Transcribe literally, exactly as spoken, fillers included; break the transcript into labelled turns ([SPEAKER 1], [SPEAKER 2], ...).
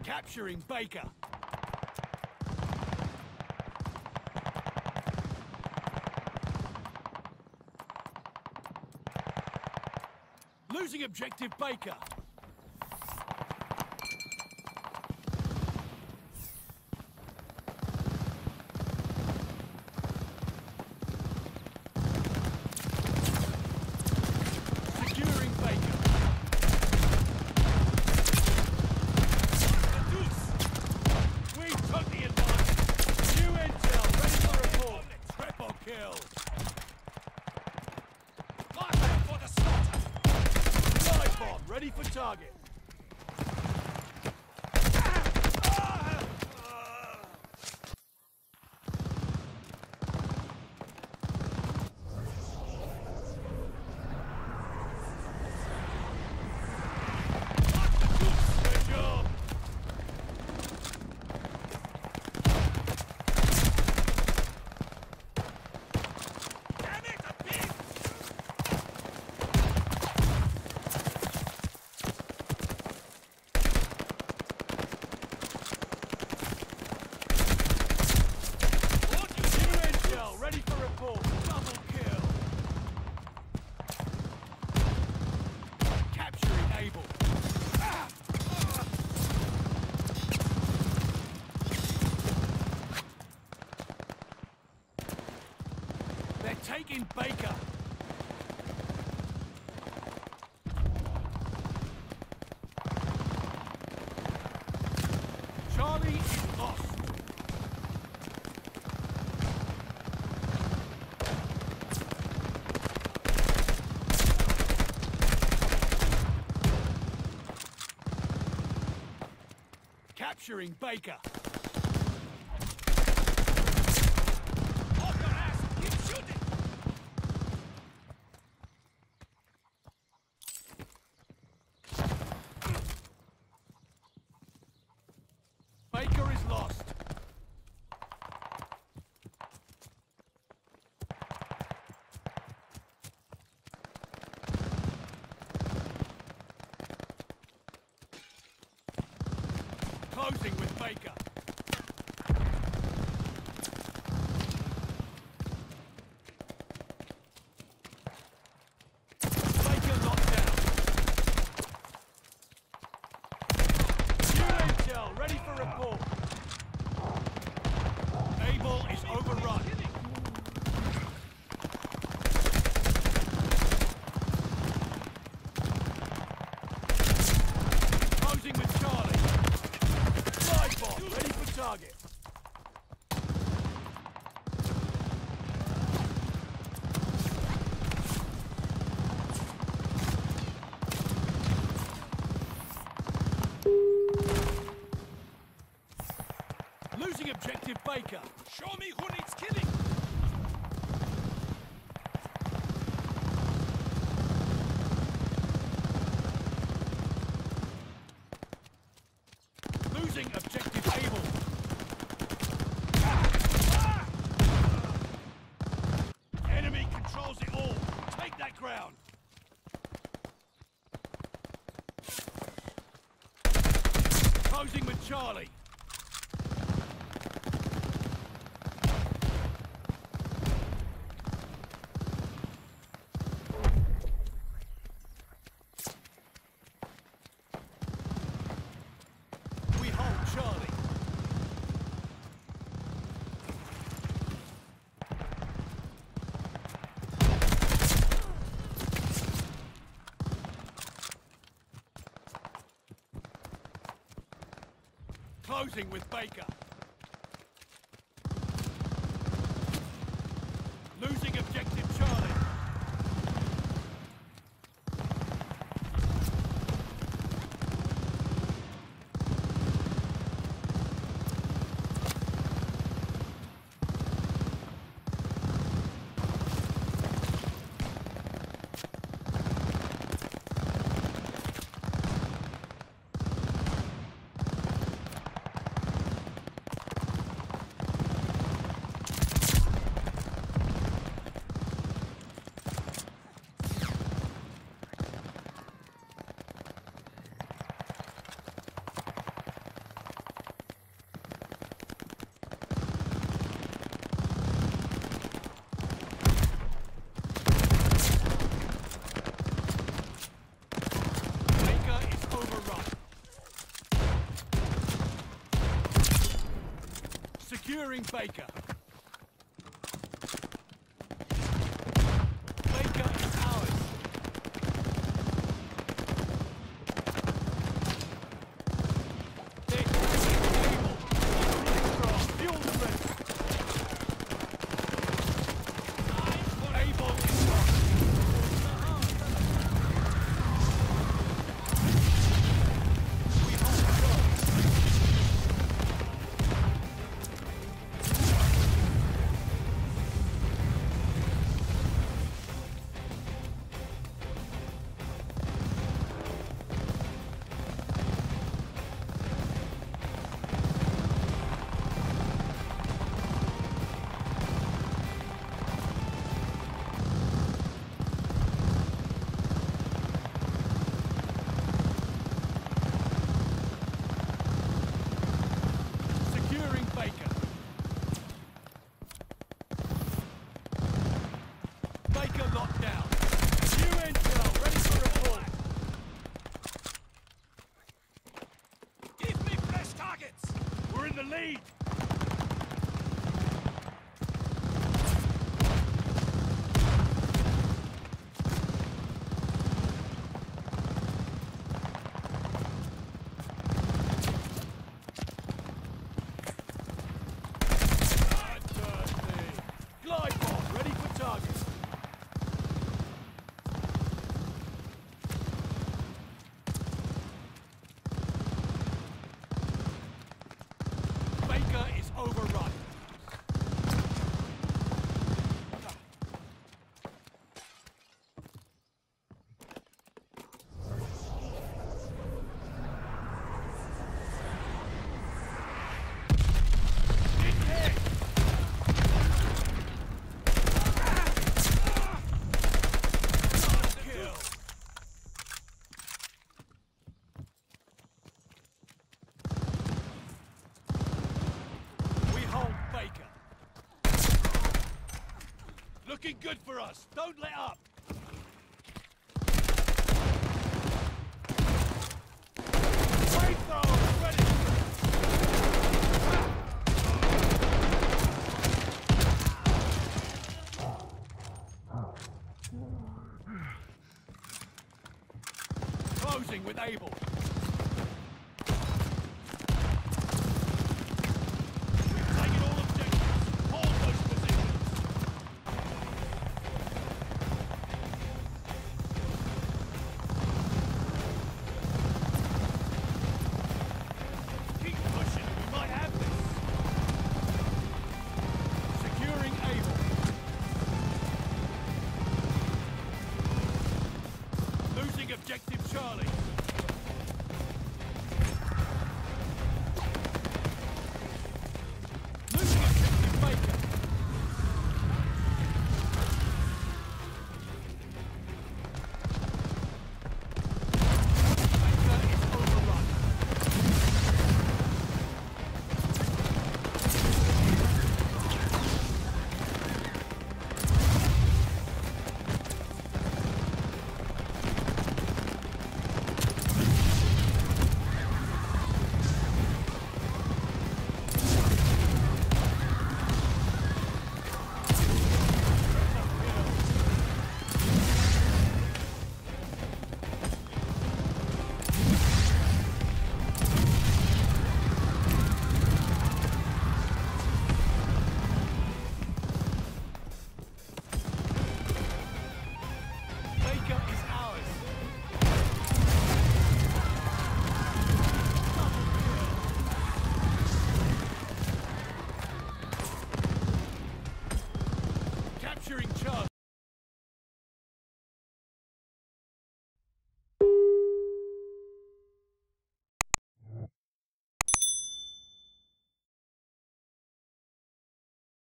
[SPEAKER 1] Capturing Baker. Losing objective Baker. Securing Baker. We took the advantage. New intel, ready for report. Triple kill. Marker for the slaughter. Live bomb, ready for target. Good job. Damn it, a pig! New intel, ready for report. Double kill. Capturing Able. Ah! They're taking Baker. Charlie is lost. Capturing Baker. Off your ass! Keep shooting! Baker is lost. Closing with Baker. Baker locked down. New intel, ready for report. Able is overrun. Closing with Charlie. Live bomb, ready for target. Losing objective Baker. Show me who needs killing. Losing objective Able. Enemy controls it all. Take that ground. Closing with Charlie. We hold Charlie. Closing with Baker. Losing objective Charlie. Securing Baker. Baker is ours. Dick, Able. Strong. Fuel the rest. Able is gone. We hold control. Securing Baker. Baker locked down. New intel, ready for report. Give me fresh targets. We're in the lead. Fantastic. Glide bomb, ready for target. Baker is overrun. Hit hit. Kill. We hold Baker. Looking good for us. Don't let up. Flamethrower ready. Closing with Able. We've taken all objectives. Hold those positions. Keep pushing, we might have this. Securing Able. Losing objective Charlie. Losing objective Baker. Baker is overrun. Baker is ours. Capturing Charlie.